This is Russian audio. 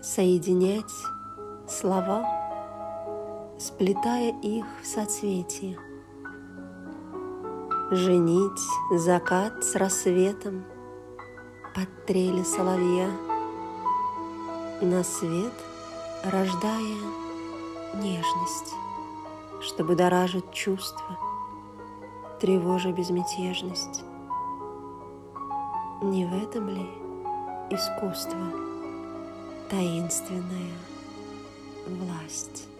соединять слова, сплетая их в соцветии, женить закат с рассветом под трели соловья, на свет рождая нежность, что будоражит чувства, тревожа безмятежность. Не в этом ли искусство, таинственная власть?